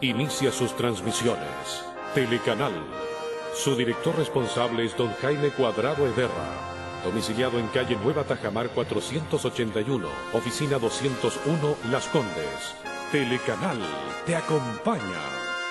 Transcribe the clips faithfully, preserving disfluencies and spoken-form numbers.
inicia sus transmisiones. Telecanal. Su director responsable es don Jaime Cuadrado Ederra. Domiciliado en calle Nueva Tajamar cuatrocientos ochenta y uno, oficina doscientos uno, Las Condes. Telecanal te acompaña.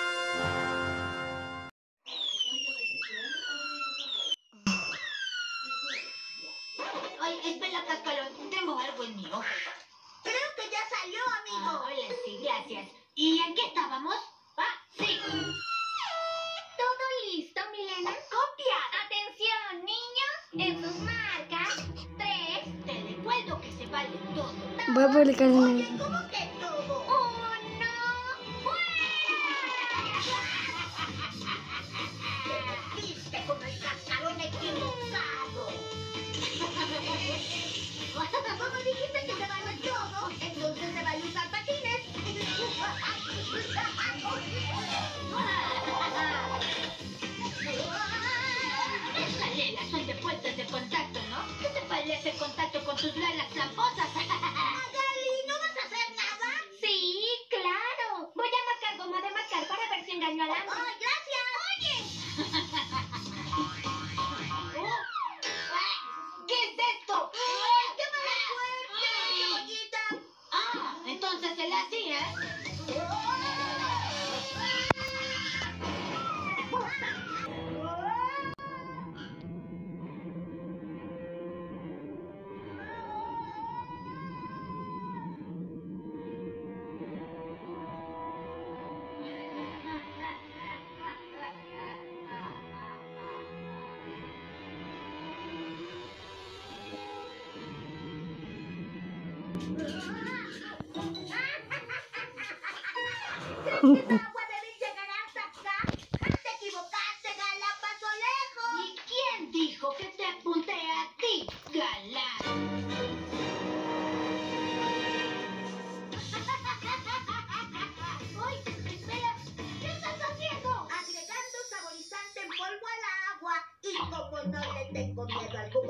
Ay, espera, Cascarón, tengo algo en mi ojo. Creo que ya salió, amigo. Ah, hola, sí, gracias. ¿Y en qué estábamos? Ah, sí. ¿Todo listo, Milena? ¡Copia! Atención, niños, en sus marcas. Tres. Te recuerdo que se vale todo. Voy a publicar en Oye, el... ¿cómo que todo? ¡Uno! Te metiste con el cascarón equivocado. Como dijiste que se vale todo, entonces se vale usar patines. Esas lelas son de puertas de contacto, ¿no? ¿Qué te parece el contacto con tus lalas tramposas? Magali, ¿no vas a hacer nada? Sí, claro. Voy a marcar goma de marcar para ver si engaño al hambre. ¡Ay, gracias! ¡Oye! ¿Qué es esto? ¡Ay, qué mala suerte, cebollita! Ah, entonces se la hacía, ¿eh? ¿Crees que el agua debe llegar hasta acá? ¡Te equivocaste, Gala! ¡Pasó lejos! ¿Y quién dijo que te apunté a ti, galán? ¡Uy! ¡Espera! ¿Qué estás haciendo? Agregando saborizante en polvo al agua. Y como no le tengo miedo al